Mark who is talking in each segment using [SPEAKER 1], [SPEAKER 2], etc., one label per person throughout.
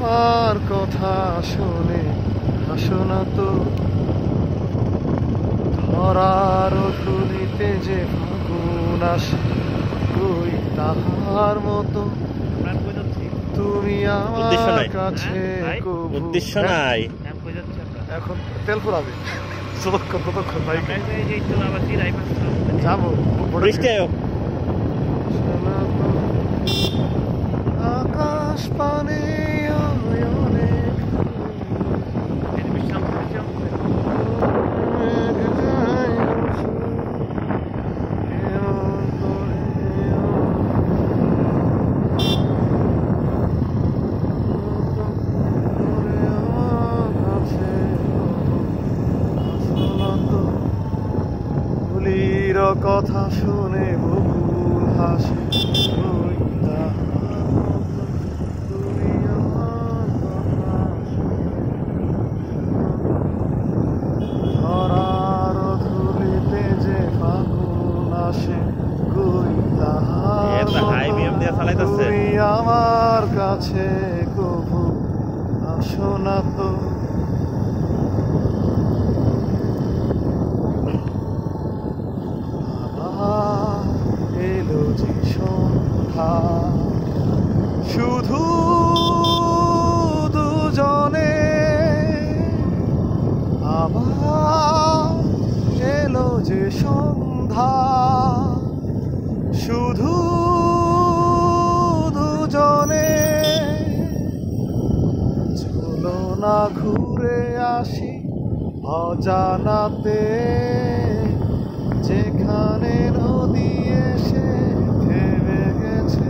[SPEAKER 1] আমার কথা শুনে হাসো না তো, ধরার ধুলিতে যে ফাগুন আসে কই তাহার মতো তুমি আমার কাছে
[SPEAKER 2] উদ্দেশ্য নাই।
[SPEAKER 1] এখন তেল ফুরাবে যতক্ষণ ভাই যাবো আকাশ পানে কথা শুনে বকুল হাসে ওই তুমি আমার কথা ধরার ধুলিতে যে ফাগুন আসে কই তাহার তুমি আমার কাছে কবু আসো না তো। এলো যে সন্ধ্যা শুধু দুজনে, আবার এলো যে সন্ধ্যা শুধু দুজনে, চলো না ঘুরে আসি অজানাতে যেখানে নদী এসে থেমে গেছে,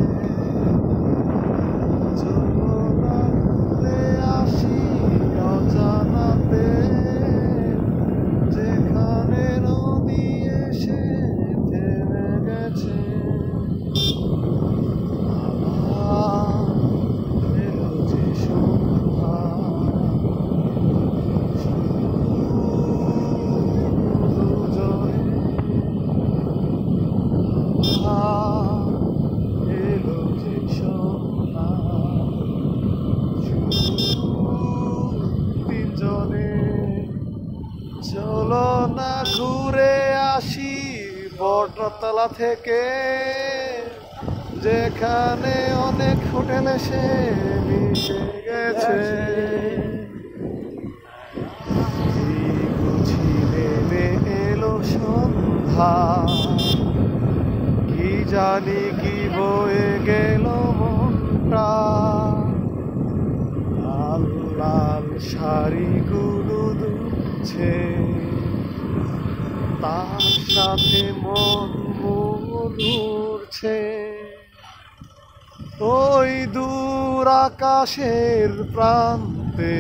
[SPEAKER 1] চলো না ঘুরে আসি অজানাতে যেখানে নদী এসে থেমে গেছে, এলো যে সন্ধ্যা এলো যে সন্ধ্যা তিনজনে, চলো না ঘুরে আসি বটতলা থেকে যেখানে অনেক হোটেল এসে মিশে গেছে, বুঝি নেমে এলো সন্ধ্যা কি জানি কি বয়ে গেল মনটা, লাল লাল শাড়িগুলো দুলছে তার সাথে মন উড়ছে, ওই দূর আকাশের প্রান্তে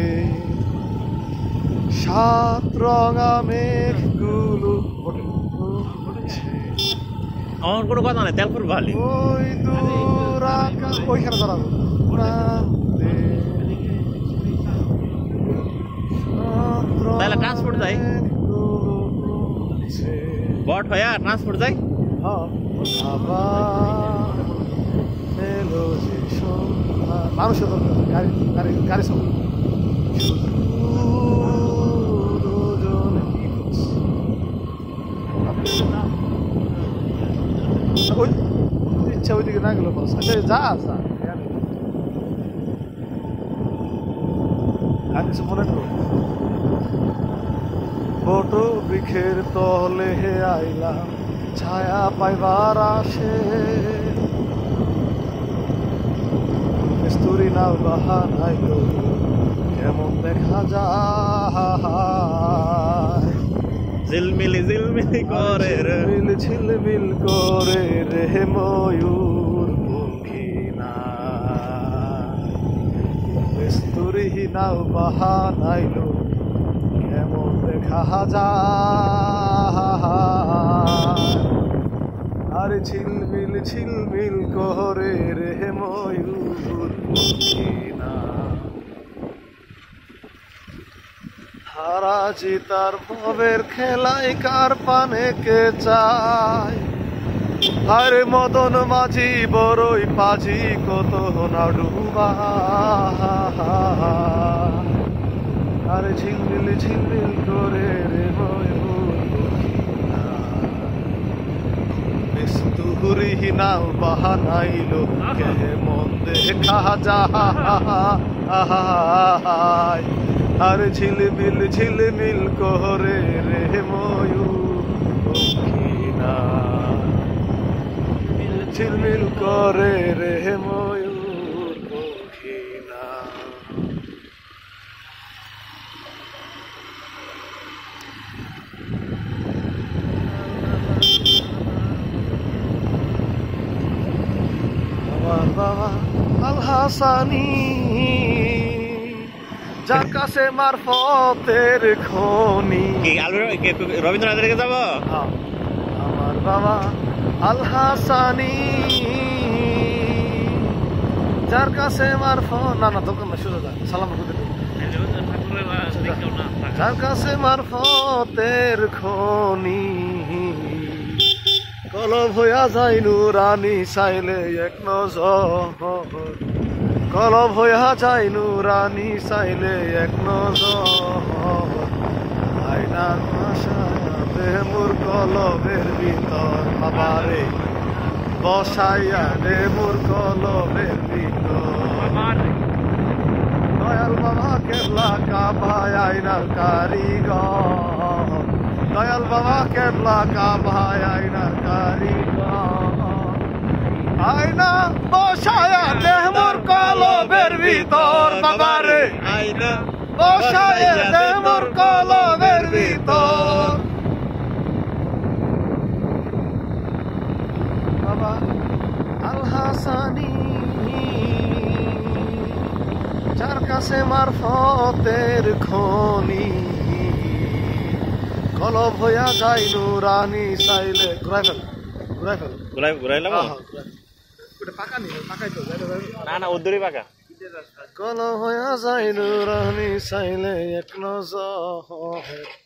[SPEAKER 1] সাত রঙা মেঘগুলো উড়ছে।
[SPEAKER 2] আমার কোনো কথা নাই, তেলপুর ভালি
[SPEAKER 1] ওই দূর আকাশ ওইখানে দাঁড়াবো প্রান্তে
[SPEAKER 2] তাহলে ট্রান্সপোর্ট যাই বট হয়া ট্রান্সপোর্ট যাই।
[SPEAKER 1] আবার এলো যে সন্ধ্যা, মানুষের দরকার গাড়ি গাড়ি গাড়ি সব ইচ্ছা ওইদিকে না গেল আচ্ছা যা যা আর কিছু মনে করো। বট বৃক্ষের তলে হে আইলাম ছায়া পাইবার আসে, কস্তুরি নাও বাহানাইল কেমন দেখা যায়,
[SPEAKER 2] ঝিলমিলি ঝিলমিলি করে রে
[SPEAKER 1] ঝিলমিল করে রে ময়ূর পঙ্খী না, কস্তুরি নাও বাহানাইল কেমন দেখা যায়, আরে ঝিলমিল ঝিলমিল করে রে ময়ূর পঙ্খী না, হারা জিতার ভবের খেলায় কার পানে কে চায়, আরে মদন মাঝি বড়ই পাজি কত না ডুবা আরে ঝিলমিল ঝিলমিল করে রে তুহুরি নাও বাহানাইলো কে মন দেখা যায় আরে ঝিলমিল ঝিলমিল করে রে ময়ূর ঝিলমিল করে রে ময়ূর পক্ষিনা আমার বাবা আল হাসানি যার কাছে মারফতের খনি
[SPEAKER 2] রবীন্দ্রনাথের কাছে যাবো
[SPEAKER 1] আমার বাবা আল হাসানি যার কাছে মারফত না দোকান না শুধু সালাম যার কাছে মারফতের খনি কলব হইয়া যায় নুরানি চাইলে এক নজর কলব হইয়া যায় নুরানি চাইলে এক নজর আয়না ভাষাতে মোর কলবের ভিতর বাবারে বসাইয়া রে মোর কলবের ভিতর দয়াল বাবা কেবলা কাবায় আয়নার কারিগর দয়াল বাবা কেবলা কাবায় আয়নার কারিগর আয়না বসায়া রে মোর কলবের ভিতর বাবারে
[SPEAKER 2] আয়না
[SPEAKER 1] বসায়া রে মোর কলবের ভিতর বাবা আল হাসানি যার কাছে মারফতের খনি কলব হইয়া যায় নুরানি চাইলে ঘুরাই ফেল
[SPEAKER 2] ঘুরাইলাম
[SPEAKER 1] পাকা নি পাকাই তো
[SPEAKER 2] না উদ্দুরি পাকা
[SPEAKER 1] কলব হইয়া যায় নুরানি চাইলে এক নজর